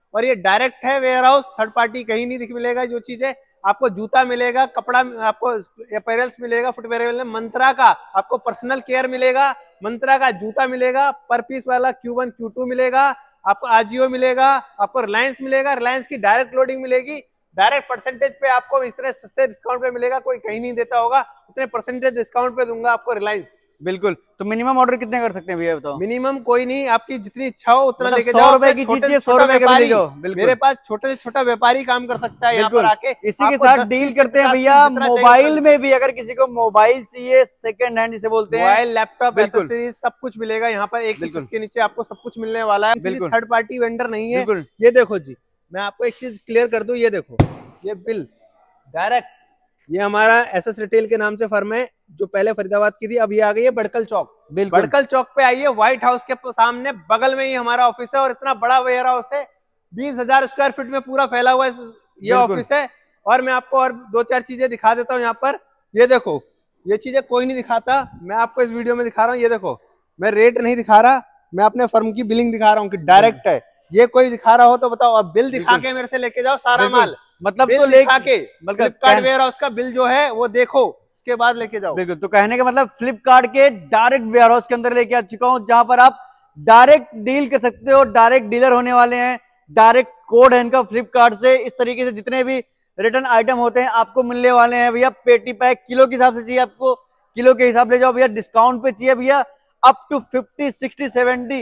और ये डायरेक्ट है वेयर हाउस, थर्ड पार्टी कहीं नहीं दिख मिलेगा। जो चीज है आपको जूता मिलेगा, कपड़ा आपको अपैरल्स मिलेगा, फुटवेयर मिलेगा, मंत्रा का आपको पर्सनल केयर मिलेगा, मंत्रा का जूता मिलेगा, पर पीस वाला Q1 Q2 मिलेगा, आपको आजियो मिलेगा, आपको रिलायंस मिलेगा, रिलायंस की डायरेक्ट लोडिंग मिलेगी, डायरेक्ट परसेंटेज पे आपको इस तरह सस्ते डिस्काउंट पे मिलेगा, कोई कहीं नहीं देता होगा, उतने परसेंटेज डिस्काउंट पे दूंगा आपको रिलायंस। बिल्कुल। तो मिनिमम ऑर्डर कितने कर सकते हैं भैया बताओ? मिनिमम कोई नहीं, आपकी जितनी इच्छा हो उतना मतलब लेके 100 जाओ। रुपए की चीज 100 रुपए का ले जाओ। मेरे पास छोटे से छोटा व्यापारी काम कर सकता है यहाँ पर आके। इसी के साथ डील करते हैं भैया। मोबाइल में भी अगर किसी को मोबाइल चाहिए, सेकंड हैंड जिसे बोलते हैं, मोबाइल, लैपटॉप, एक्सेसरीज सब कुछ मिलेगा यहाँ पर। एक ही छत के नीचे आपको सब कुछ मिलने वाला है। थर्ड पार्टी वेंडर नहीं है। ये देखो जी, मैं आपको एक चीज क्लियर कर दूं, ये देखो ये बिल डायरेक्ट, ये हमारा एसएस रिटेल के नाम से फर्म है जो पहले फरीदाबाद की थी, अब ये आ गई है बड़कल चौक। बड़कल चौक पे आइए, व्हाइट हाउस के सामने बगल में ही हमारा ऑफिस है और इतना बड़ा वेयर हाउस है, 20,000 स्क्वायर फीट में पूरा फैला हुआ है ये ऑफिस है। और मैं आपको और दो चार चीजें दिखा देता हूँ यहाँ पर। ये देखो, ये चीजें कोई नहीं दिखाता, मैं आपको इस वीडियो में दिखा रहा हूँ। ये देखो, मैं रेट नहीं दिखा रहा, मैं अपने फर्म की बिलिंग दिखा रहा हूँ कि डायरेक्ट है। ये कोई दिखा रहा हो तो बताओ, अब बिल दिखा के मेरे से लेके जाओ सारा माल। मतलब तो दिखा के फ्लिपकार्ट वेयर हाउस का बिल जो है वो देखो, उसके बाद लेके जाओ। बिल्कुल। तो कहने का मतलब फ्लिपकार्ट के डायरेक्ट वेयर हाउस के अंदर लेके आ चुका हूं, जहां पर आप डायरेक्ट डील कर सकते हो, डायरेक्ट डीलर होने वाले हैं, डायरेक्ट कोड है इनका फ्लिपकार्ट से। इस तरीके से जितने भी रिटर्न आइटम होते हैं आपको मिलने वाले हैं भैया। पेटी पैक किलो के हिसाब से चाहिए आपको, किलो के हिसाब ले जाओ भैया। डिस्काउंट पे चाहिए भैया, अप टू 50, 60, 70,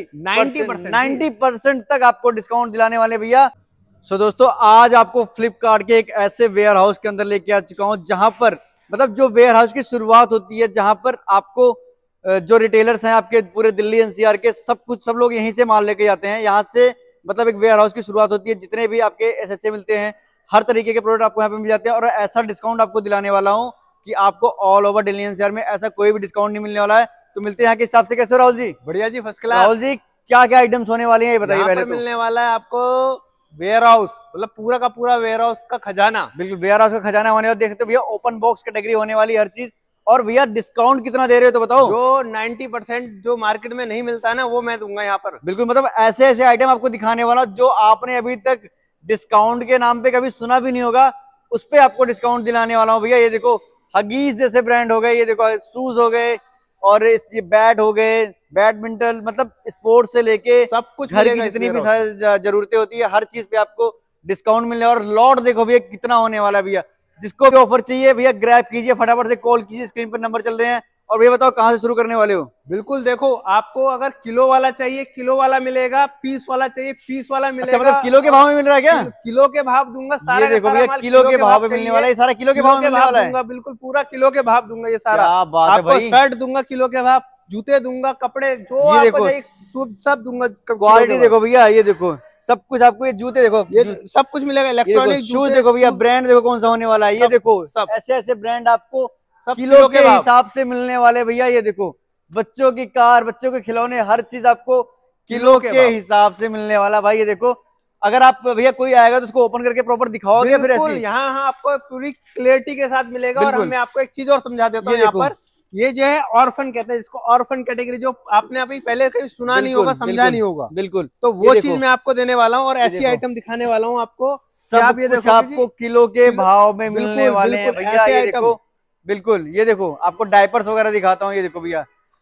90% तक आपको डिस्काउंट दिलाने वाले भैया। सो दोस्तों, आज आपको फ्लिपकार्ट के एक ऐसे वेयर हाउस के अंदर लेके आ चुका हूं जहां पर मतलब जो वेयर हाउस की शुरुआत होती है, जहां पर आपको जो रिटेलर्स हैं आपके पूरे दिल्ली एनसीआर के, सब लोग यहीं से माल लेके जाते हैं। यहाँ से मतलब एक वेयर हाउस की शुरुआत होती है। जितने भी आपके एसएचए मिलते हैं, हर तरीके के प्रोडक्ट आपको यहाँ पे मिल जाते हैं। और ऐसा डिस्काउंट आपको दिलाने वाला हूँ कि आपको ऑल ओवर दिल्ली एनसीआर में ऐसा कोई भी डिस्काउंट नहीं मिलने वाला है। तो मिलते हैं यहाँ के स्टाफ से। कैसे हो राहुल जी? बढ़िया जी, फर्स्ट क्लास। राहुल जी, क्या क्या आइटम्स होने वाले हैं ये बताइए पहले। मिलने वाला है आपको वेयर हाउस, मतलब पूरा का पूरा वेयर हाउस का खजाना। बिल्कुल, वेयर हाउस का खजाना होने वाला। देख सकते हो भैया, ओपन बॉक्स कैटेगरी होने वाली हर चीज। और भैया डिस्काउंट कितना दे रहे हो तो बताओ। जो 90% जो मार्केट में नहीं मिलता है ना, वो मैं दूंगा यहाँ पर। बिल्कुल, मतलब ऐसे ऐसे आइटम आपको दिखाने वाला जो आपने अभी तक डिस्काउंट के नाम पे कभी सुना भी नहीं होगा, उस पे आपको डिस्काउंट दिलाने वाला हूँ भैया। ये देखो, हगीज जैसे ब्रांड हो गए, ये देखो शूज हो गए, और ये बैट हो गए, बैडमिंटन, मतलब स्पोर्ट्स से लेके सब कुछ घर की जितनी भी जरूरतें होती है, हर चीज पे आपको डिस्काउंट मिलने। और लॉट देखो भैया कितना होने वाला है भैया। जिसको भी ऑफर चाहिए भैया ग्रैब कीजिए, फटाफट से कॉल कीजिए, स्क्रीन पर नंबर चल रहे हैं। और भैया बताओ कहां से शुरू करने वाले हो? बिल्कुल, देखो आपको अगर किलो वाला चाहिए किलो वाला मिलेगा, पीस वाला चाहिए पीस वाला मिलेगा। मतलब किलो के भाव में मिल रहा है क्या? किलो के भाव दूंगा सारा। ये देखो भैया, किलो के भाव में मिलने वाला है, सारा किलो के भाव में मिलने वाला है। बिल्कुल पूरा किलो के भाव दूंगा ये सारा। क्या बात है भाई। शर्ट दूंगा किलो के भाव, जूते दूंगा, कपड़े जो आपको सब दूंगा। क्वालिटी देखो भैया, ये देखो सब कुछ आपको, ये जूते देखो, ये सब कुछ मिलेगा। इलेक्ट्रॉनिक शूज देखो भैया, ब्रांड देखो कौन सा होने वाला है। ये देखो सब ऐसे ऐसे ब्रांड आपको किलो के हिसाब से मिलने वाले भैया। ये देखो, बच्चों की कार, बच्चों के खिलौने, हर चीज आपको किलो के हिसाब से मिलने वाला भाई। ये देखो, अगर आप भैया कोई आएगा तो उसको ओपन करके प्रॉपर दिखाओगे फिर ऐसे? यहाँ आपको पूरी क्लियरिटी के साथ मिलेगा। और मैं आपको एक चीज और समझा देता हूँ यहाँ पर। ये जो है ऑर्फन कहते हैं जिसको, ऑर्फन कैटेगरी, जो आपने अभी पहले कहीं सुना नहीं होगा, समझा नहीं होगा। बिल्कुल, तो वो चीज मैं आपको देने वाला हूँ और ऐसी आइटम दिखाने वाला हूँ आपको। सब ये देखो, आपको किलो के भाव में मिलने वाले हैं भैया। ये देखो, बिल्कुल, ये देखो आपको डायपर्स वगैरह दिखाता हूँ। ये देखो भैया,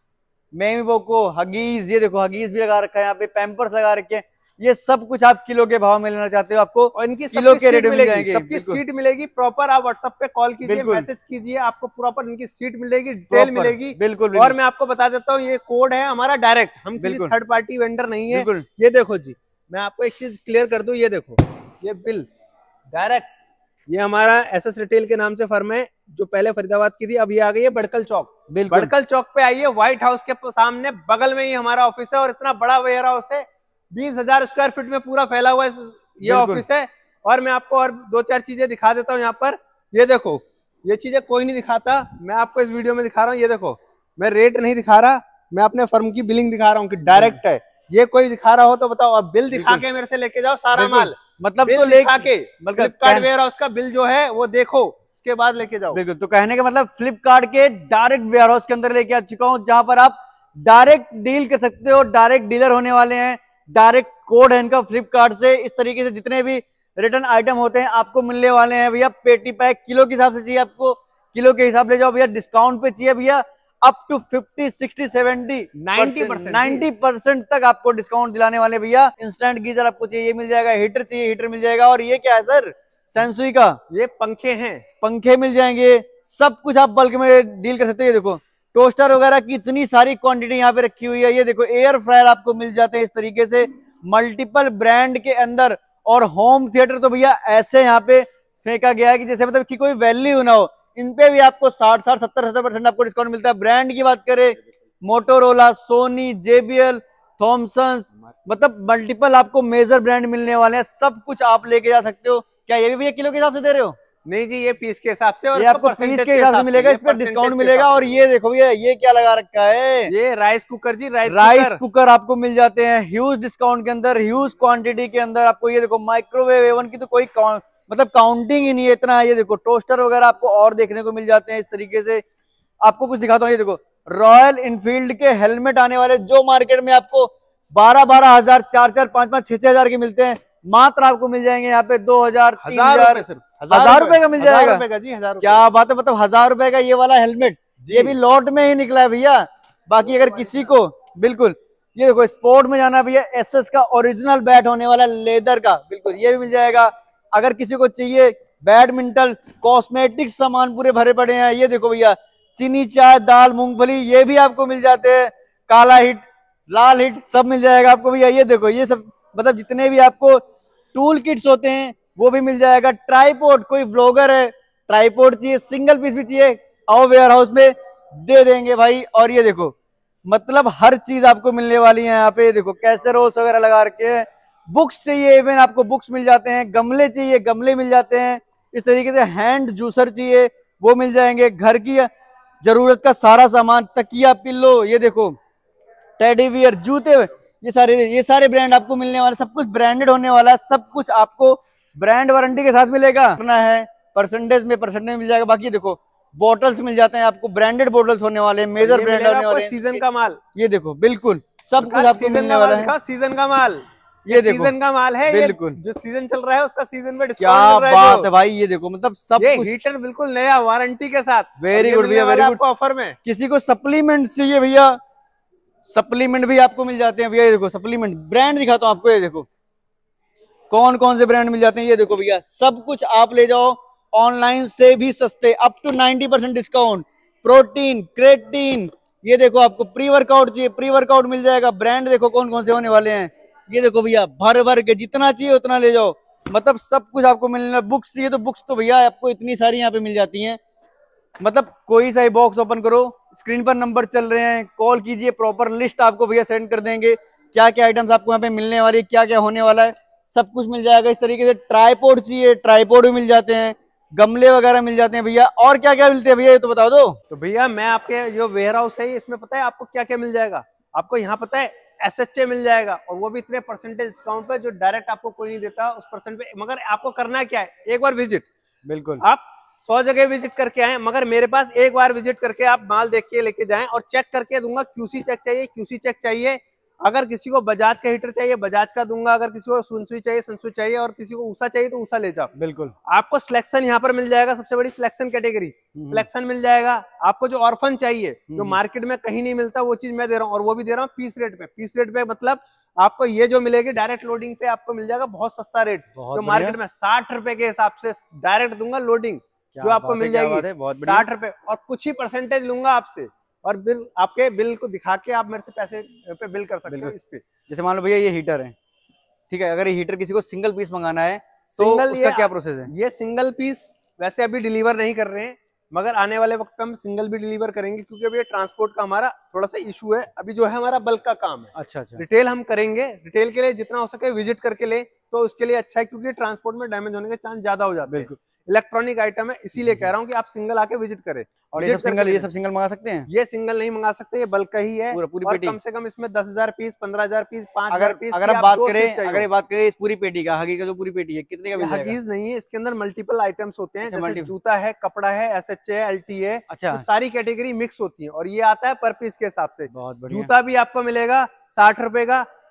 मेमी को हगीज, ये देखो हगीज भी लगा रखा है यहाँ पे, पैम्पर्स लगा रखे हैं। ये सब कुछ आप किलो के भाव में लेना चाहते हो, आपको और इनकी किलो के रेट मिल जाएंगे। सबकी सीट मिलेगी प्रॉपर। आप व्हाट्सएप पे कॉल कीजिए, मैसेज कीजिए, आपको प्रॉपर इनकी सीट मिलेगी, डिटेल मिलेगी। बिल्कुल। और मैं आपको बता देता हूँ, ये कोड है हमारा डायरेक्ट, हम किसी थर्ड पार्टी वेंडर नहीं है। ये देखो जी, मैं आपको एक चीज क्लियर कर दूं। ये देखो, ये बिल डायरेक्ट, ये हमारा एसएस रिटेल के नाम से फर्म है जो पहले फरीदाबाद की थी, अब ये आ गई है बड़कल चौक। बड़कल चौक पे आइए, व्हाइट हाउस के सामने बगल में ही हमारा ऑफिस है और इतना बड़ा वेयर हाउस है, 20,000 स्क्वायर फीट में पूरा फैला हुआ है ये ऑफिस है। और मैं आपको और दो चार चीजें दिखा देता हूँ यहाँ पर। ये देखो, ये चीजें कोई नहीं दिखाता, मैं आपको इस वीडियो में दिखा रहा हूँ। ये देखो, मैं रेट नहीं दिखा रहा, मैं अपने फर्म की बिलिंग दिखा रहा हूँ कि डायरेक्ट है। ये कोई दिखा रहा हो तो बताओ, अब बिल दिखा के मेरे से लेके जाओ सारा माल। मतलब तो लेके के फ्लिपकार्ट वेयर हाउस का बिल जो है वो देखो, उसके बाद लेके जाओ। बिल्कुल। तो कहने का मतलब फ्लिपकार्ट के डायरेक्ट वेयर हाउस के अंदर लेके आ चुका हूँ, जहां पर आप डायरेक्ट डील कर सकते हो, डायरेक्ट डीलर होने वाले हैं, डायरेक्ट कोड है इनका फ्लिपकार्ट से। इस तरीके से जितने भी रिटर्न आइटम होते हैं आपको मिलने वाले हैं भैया। पेटी पैक किलो के हिसाब से चाहिए आपको, किलो के हिसाब ले जाओ भैया। डिस्काउंट पे चाहिए भैया अप टू 50, 60, 70, 90% तक आपको डिस्काउंट दिलाने वाले भैया। इंस्टेंट गीजर आपको चाहिए, ये मिल जाएगा। हीटर चाहिए, हीटर मिल जाएगा। और ये क्या है सर? सेंसुई का ये पंखे हैं, पंखे मिल जाएंगे। सब कुछ आप बल्क में डील कर सकते हो। ये देखो टोस्टर वगैरह की इतनी सारी क्वांटिटी यहाँ पे रखी हुई है। ये देखो एयर फ्रायर आपको मिल जाते हैं इस तरीके से मल्टीपल ब्रांड के अंदर। और होम थिएटर तो भैया ऐसे यहाँ पे फेंका गया है कि जैसे मतलब कि कोई वैल्यू ना हो। इन पे भी आपको 60, 70% आपको डिस्काउंट मिलता है। ब्रांड की बात करें, मोटोरोला, सोनी, JBL, थॉमसन, मतलब मल्टीपल आपको मेजर ब्रांड मिलने वाले हैं। सब कुछ आप लेके जा सकते हो। क्या ये भी भैया किलो के हिसाब से दे रहे हो? नहीं जी, ये पीस के हिसाब से, और ये आपको पीस के हिसाब से मिलेगा। इस पर डिस्काउंट मिलेगा। और ये देखो भैया ये क्या लगा रखा है? ये राइस कुकर जी, राइस कुकर आपको मिल जाते हैं ह्यूज डिस्काउंट के अंदर, ह्यूज क्वांटिटी के अंदर आपको। ये देखो माइक्रोवेव एवन की तो कोई मतलब काउंटिंग ही नहीं है, इतना है। ये देखो टोस्टर वगैरह आपको और देखने को मिल जाते हैं इस तरीके से। आपको कुछ दिखाता हूँ। ये देखो रॉयल इनफील्ड के हेलमेट आने वाले, जो मार्केट में आपको 12-12 हजार, 4-4, 5-5, 6-6 हजार के मिलते हैं, मात्र आपको मिल जाएंगे यहाँ पे 2000, 3000, 1000 रुपए का मिल जाएगा। 1000 रुपए का जी, 1000 रुपए। क्या बात है, मतलब 1000 रुपए का ये वाला हेलमेट, ये भी लॉट में ही निकला है भैया। बाकी अगर किसी को बिल्कुल ये देखो स्पोर्ट में जाना भैया, SS का ओरिजिनल बैट होने वाला लेदर का, बिल्कुल ये भी मिल जाएगा। अगर किसी को चाहिए बैडमिंटन, कॉस्मेटिक सामान पूरे भरे पड़े हैं। ये देखो भैया चीनी, चाय, दाल, मूंगफली, ये भी आपको मिल जाते हैं। काला हिट, लाल हिट, सब मिल जाएगा आपको भैया। ये देखो ये सब मतलब जितने भी आपको टूल किट्स होते हैं वो भी मिल जाएगा। ट्राइपॉड, कोई व्लॉगर है ट्राइपॉड चाहिए, सिंगल पीस भी चाहिए, आओ वेयर हाउस में दे देंगे भाई। और ये देखो मतलब हर चीज आपको मिलने वाली है यहाँ पे। देखो कैसेरोस वगैरह लगा रखे हैं। बुक्स चाहिए, इवन आपको बुक्स मिल जाते हैं। गमले चाहिए, गमले मिल जाते हैं इस तरीके से। हैंड जूसर चाहिए, वो मिल जाएंगे। घर की जरूरत का सारा सामान, तकिया, पिल्लो, ये देखो टेडी बियर, जूते, ये सारे ब्रांड आपको मिलने वाले। सब कुछ ब्रांडेड होने वाला है। सब कुछ आपको ब्रांड वारंटी के साथ मिलेगा। करना है परसेंटेज में मिल जाएगा। बाकी देखो बॉटल्स मिल जाते हैं आपको, ब्रांडेड बॉटल्स होने वाले हैं, मेजर ब्रांड होने वाले हैं। सीजन का माल, ये देखो बिल्कुल सब कुछ आपको मिलने वाला है। सीजन का माल, ये देखो सीजन का माल है। बिल्कुल जो सीजन चल रहा है उसका सीजन में डिस्काउंट क्या बात है भाई। ये देखो मतलब सब कुछ, हीटर बिल्कुल नया वारंटी के साथ। वेरी गुड भैया, वेरी गुड ऑफर में। किसी को सप्लीमेंट चाहिए भैया, सप्लीमेंट भी आपको मिल जाते हैं भैया। ये देखो सप्लीमेंट ब्रांड दिखाता हूँ आपको। ये देखो कौन कौन से ब्रांड मिल जाते हैं। ये देखो भैया सब कुछ आप ले जाओ ऑनलाइन से भी सस्ते, up to 90% discount. Protein, creatine, ये देखो आपको प्री वर्कआउट चाहिए, प्री वर्कआउट मिल जाएगा। ब्रांड देखो कौन कौन से होने वाले हैं। ये देखो भैया भर भर के जितना चाहिए उतना ले जाओ, मतलब सब कुछ आपको मिलना। बुक्स चाहिए तो बुक्स तो भैया आपको इतनी सारी यहाँ पे मिल जाती हैं। मतलब कोई सा ही बॉक्स ओपन करो, स्क्रीन पर नंबर चल रहे हैं, कॉल कीजिए, प्रॉपर लिस्ट आपको भैया सेंड कर देंगे। क्या क्या आइटम्स आपको यहाँ पे मिलने वाली है, क्या क्या होने वाला है, सब कुछ मिल जाएगा इस तरीके से। ट्राइपॉड चाहिए, ट्राइपॉड भी मिल जाते हैं। गमले वगैरह मिल जाते हैं भैया। और क्या क्या मिलते हैं भैया ये तो बता दो। तो भैया मैं आपके जो वेयर हाउस है इसमें पता है आपको क्या क्या मिल जाएगा। आपको यहाँ पता है SHA मिल जाएगा, और वो भी इतने परसेंटेज डिस्काउंट पे जो डायरेक्ट आपको कोई नहीं देता उस परसेंट पे। मगर आपको करना क्या है, एक बार विजिट, बिल्कुल आप 100 जगह विजिट करके आए, मगर मेरे पास एक बार विजिट करके आप माल देख के लेके जाएं, और चेक करके दूंगा। QC चेक चाहिए, QC चेक चाहिए। अगर किसी को बजाज का हीटर चाहिए, बजाज का दूंगा। अगर किसी को सुनसुई चाहिए, सुनसुई चाहिए। और किसी को ऊषा चाहिए तो ऊषा ले जाओ। बिल्कुल आपको सिलेक्शन यहाँ पर मिल जाएगा। सबसे बड़ी सिलेक्शन कैटेगरी, सिलेक्शन मिल जाएगा। आपको जो ऑर्फन चाहिए, जो मार्केट में कहीं नहीं मिलता, वो चीज मैं दे रहा हूँ, और वो भी दे रहा हूँ पीस रेट पे। पीस रेट पे मतलब आपको ये जो मिलेगी डायरेक्ट लोडिंग पे आपको मिल जाएगा बहुत सस्ता रेट। जो मार्केट में 60 रुपए के हिसाब से डायरेक्ट दूंगा लोडिंग, जो आपको मिल जाएगी 60 रुपए, और कुछ ही परसेंटेज लूंगा आपसे। और बिल, आपके बिल को दिखा के आप मेरे से पैसे पे बिल कर सकते हो इस पे। जैसे मान लो भैया ये हीटर है, ठीक है, अगर ये हीटर किसी को सिंगल पीस मंगाना है तो उसका क्या प्रोसेस है? ये सिंगल पीस वैसे अभी डिलीवर नहीं कर रहे हैं, मगर आने वाले वक्त पे हम सिंगल भी डिलीवर करेंगे, क्योंकि अभी ट्रांसपोर्ट का हमारा थोड़ा सा इशू है। अभी जो है हमारा बल्क का काम है। अच्छा। रिटेल हम करेंगे, रिटेल के लिए जितना हो सके विजिट करके ले तो उसके लिए अच्छा है, क्योंकि ट्रांसपोर्ट में डैमेज होने के चांस ज्यादा हो जाते हैं। इलेक्ट्रॉनिक आइटम है, इसीलिए कह रहा हूँ कि आप सिंगल आके विजिट करें। और ये सब सिंगल मंगा सकते हैं? ये सिंगल नहीं मंगा सकते, ये बल्क का ही है। पूरी और पेटी, कम से कम इसमें 10,000 पीस, 15,000 पीस, 5,000 पीस। अगर आप बात करें इस पूरी पेटी का, हगी का जो पूरी पेटी है कितने का मिल जाएगा? हगीज नहीं है, इसके अंदर मल्टीपल आइटम्स होते हैं। जैसे जूता है, कपड़ा है, SHA, LTA, अच्छा, सारी कैटेगरी मिक्स होती है। और ये आता है पर पीस के हिसाब से। बहुत बढ़िया। जूता भी आपको मिलेगा 60 रुपए का,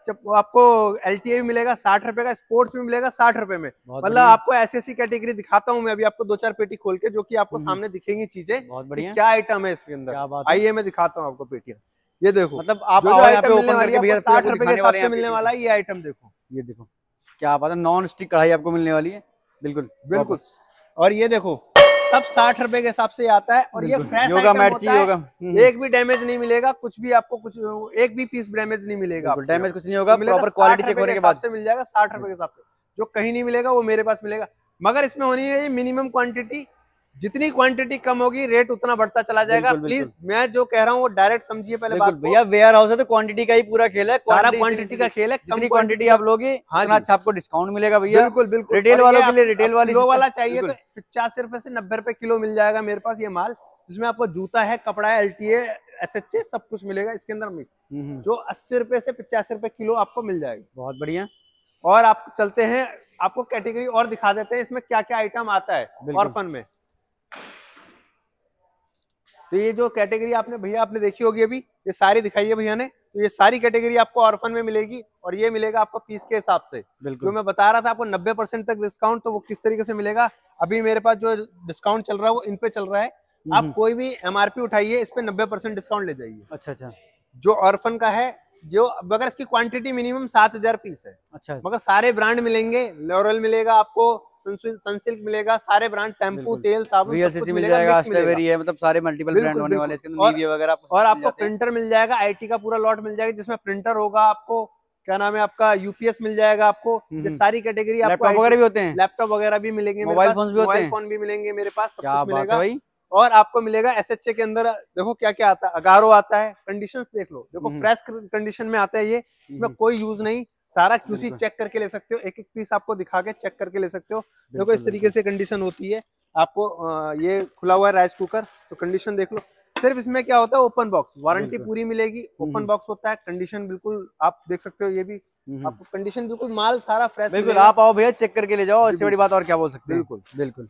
आपको LTA भी मिलेगा 60 रुपए का, स्पोर्ट्स भी मिलेगा 60 रुपए में। मतलब आपको ऐसी कैटेगरी दिखाता हूँ मैं अभी आपको 2-4 पेटी खोल के, जो कि आपको सामने दिखेंगी चीजें। बहुत बढ़िया, क्या आइटम है इसके अंदर, आइए मैं दिखाता हूँ आपको पेटियां। ये देखो, मतलब आप जो आइटम मिलने वाली है 60 रुपए के हिसाब से मिलने वाला है। ये आइटम देखो, ये देखो क्या बात है, नॉन स्टिक कढ़ाई आपको मिलने वाली है। बिल्कुल बिल्कुल। और ये देखो सब 60 रुपए के हिसाब से आता है। और ये फ्रेश आइटम होता है, एक भी डैमेज नहीं मिलेगा, कुछ भी आपको कुछ एक भी पीस डैमेज नहीं मिलेगा, डैमेज कुछ नहीं होगा, प्रॉपर क्वालिटी चेक होने के बाद से मिल जाएगा 60 रुपए के हिसाब से। जो कहीं नहीं मिलेगा वो मेरे पास मिलेगा, मगर इसमें होनी है मिनिमम क्वांटिटी। जितनी क्वांटिटी कम होगी रेट उतना बढ़ता चला जाएगा। प्लीज मैं जो कह रहा हूँ वो डायरेक्ट समझिए पहले बात। भैया वेयर हाउस है तो क्वांटिटी का ही पूरा खेल है, सारा क्वांटिटी का खेल है। कम क्वांटिटी आप लोगे उतना अच्छा आपको डिस्काउंट मिलेगा भैया। बिल्कुल बिल्कुल। रिटेल वालों के लिए, रिटेल वाला चाहिए तो 85 रुपए से 90 रुपए किलो मिल जाएगा मेरे पास ये माल, जिसमें आपको जूता है, कपड़ा है, LTA, SHA सब कुछ मिलेगा इसके अंदर मिक्स, जो 80 रुपए से 85 रुपए किलो आपको मिल जाएगा। बहुत बढ़िया। और आप चलते हैं, आपको कैटेगरी और दिखा देते हैं इसमें क्या क्या आइटम आता है ऑर्फन में। तो ये जो कैटेगरी आपने भैया आपने देखी होगी अभी, ये सारी दिखाई है भैया ने, तो ये सारी कैटेगरी आपको ऑर्फन में मिलेगी। और ये मिलेगा आपको पीस के हिसाब से। जो मैं बता रहा था आपको 90% तक डिस्काउंट, तो वो किस तरीके से मिलेगा। अभी मेरे पास जो डिस्काउंट चल रहा है वो इन पे चल रहा है। आप कोई भी MRP उठाइए, इस पे 90% डिस्काउंट ले जाइए। अच्छा अच्छा। जो ऑर्फन का है, जो मगर इसकी क्वांटिटी मिनिमम 7000 पीस है। अच्छा। मगर सारे ब्रांड मिलेंगे, लॉरल मिलेगा आपको, सनसिल्क मिलेगा, सारे ब्रांड, शैम्पू, तेल, साबुन सब कुछ मिलेगा, है, मतलब सारे मल्टीपल ब्रांड होने वाले इसके अंदर, नीविया वगैरह। और आपको प्रिंटर मिल जाएगा, IT का पूरा लॉट मिल जाएगा, जिसमें प्रिंटर होगा, आपको क्या नाम है आपका UPS मिल जाएगा आपको। ये सारी कैटेगरी आपको, लैपटॉप वगैरह भी होते हैं, लैपटॉप वगैरह भी मिलेंगे, मोबाइल फोन भी मिलेंगे मेरे पास, सब कुछ मिलेगा। और आपको मिलेगा SHA के अंदर, देखो क्या क्या आता है, अगारो आता है, कंडीशंस देख लो, देखो फ्रेश कंडीशन में आता है ये, इसमें कोई यूज नहीं, सारा QC चेक करके ले सकते हो, एक एक पीस आपको दिखा के चेक करके ले सकते हो। देखो इस तरीके से कंडीशन होती है। आपको ये खुला हुआ है राइस कुकर, तो कंडीशन देख लो। सिर्फ इसमें क्या होता है, ओपन बॉक्स, वारंटी पूरी मिलेगी, ओपन बॉक्स होता है, कंडीशन बिल्कुल आप देख सकते हो, ये भी आपको कंडीशन बिल्कुल, माल सारा फ्रेश। बिल्कुल, आप आओ भैया चेक करके ले जाओ, इससे बड़ी बात और क्या बोल सकते हैं। बिल्कुल बिल्कुल।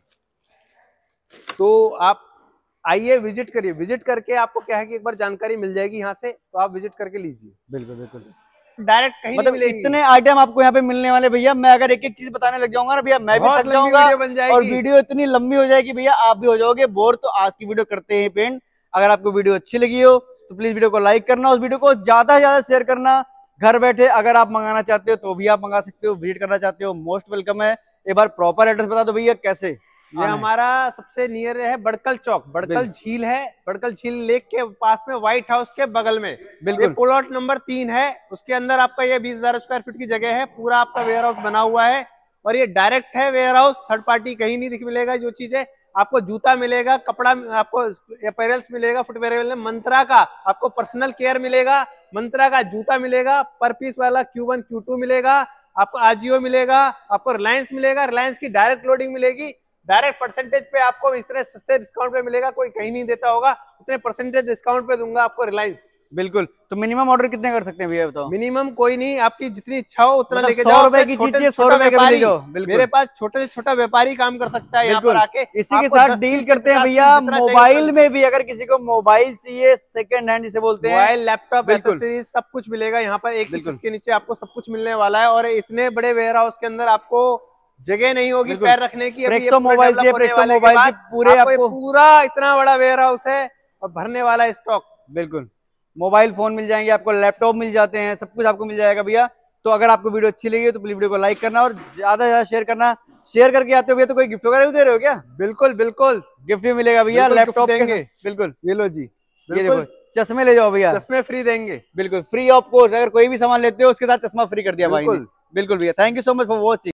तो आप आइए, विजिट करिए, विजिट करके आपको क्या है कि एक बार जानकारी मिल जाएगी यहाँ से, तो आप विजिट करके लीजिए। बिल्कुल बिल्कुल, डायरेक्ट कहीं मतलब इतने आइटम आपको यहाँ पे मिलने वाले भैया। मैं अगर एक एक चीज बताने लग जाऊंगा ना भैया, मैं भी थक जाऊंगा और वीडियो इतनी लंबी हो जाएगी भैया, आप भी हो जाओगे बोर। तो आज की वीडियो करते हैं पेंट। अगर आपको वीडियो अच्छी लगी हो तो प्लीज वीडियो को लाइक करना, उस वीडियो को ज्यादा से ज्यादा शेयर करना। घर बैठे अगर आप मंगाना चाहते हो तो भी आप मंगा सकते हो, विजिट करना चाहते हो मोस्ट वेलकम है। एक बार प्रॉपर एड्रेस बता दो भैया कैसे। ये हमारा सबसे नियर है बड़कल चौक, बड़कल झील है, बड़कल झील लेक के पास में, व्हाइट हाउस के बगल में। बिल्कुल, प्लॉट नंबर 3 है, उसके अंदर आपका ये 20,000 स्क्वायर फीट की जगह है, पूरा आपका वेयर हाउस बना हुआ है। और ये डायरेक्ट है वेयर हाउस, थर्ड पार्टी कहीं नहीं मिलेगा। जो चीजें आपको, जूता मिलेगा, कपड़ा आपको, अपैरल्स मिलेगा, फुटवेयर, मंत्रा का आपको पर्सनल केयर मिलेगा, मंत्रा का जूता मिलेगा, पर पीस वाला Q1 Q2 मिलेगा, आपको आजियो मिलेगा, आपको रिलायंस मिलेगा, रिलायंस की डायरेक्ट लोडिंग मिलेगी। डायरेक्ट परसेंटेज पे आपको इस तरह सस्ते डिस्काउंट पे मिलेगा, कोई कहीं नहीं देता होगा, उतने परसेंटेज डिस्काउंट पे दूंगा आपको रिलायंस। बिल्कुल। तो मिनिमम ऑर्डर कितने कर सकते हैं भैया बताओ। मिनिमम कोई नहीं, आपकी जितनी इच्छा हो उतना लेके जाओ। 100 रुपए की चीज 100 रुपए का ले जाओ। मेरे पास छोटे से छोटा व्यापारी काम कर सकता है यहाँ पर आके। इसी के साथ डील करते हैं भैया। मोबाइल में भी अगर किसी को मोबाइल चाहिए, सेकंड हैंड जिसे बोलते हैं, मोबाइल, लैपटॉप, एक्सेसरीज सब कुछ मिलेगा यहाँ पर। एक ही छत के नीचे आपको सब कुछ मिलने वाला है। और इतने बड़े वेयर हाउस के अंदर आपको जगह नहीं होगी पैर रखने की। मोबाइल पूरे आपको पूरा इतना बड़ा वेयर हाउस है और भरने वाला स्टॉक। बिल्कुल, मोबाइल फोन मिल जाएंगे आपको, लैपटॉप मिल जाते हैं, सब कुछ आपको मिल जाएगा भैया। तो अगर आपको वीडियो अच्छी लगी तो प्लीज वीडियो को लाइक करना और ज्यादा से ज्यादा शेयर करना। शेयर करके आते हो भैया तो कोई गिफ्ट वगैरह दे रहे हो क्या? बिल्कुल बिल्कुल, गिफ्ट भी मिलेगा भैया, लैपटॉप देंगे। बिल्कुल, ये लो जी, ये देखो चश्मे ले जाओ भैया, चश्मे फ्री देंगे। बिल्कुल फ्री ऑफ कॉस्ट। अगर कोई भी सामान लेते हो उसके साथ चश्मा फ्री कर दिया भाई। बिल्कुल भैया, thank you so much for watching.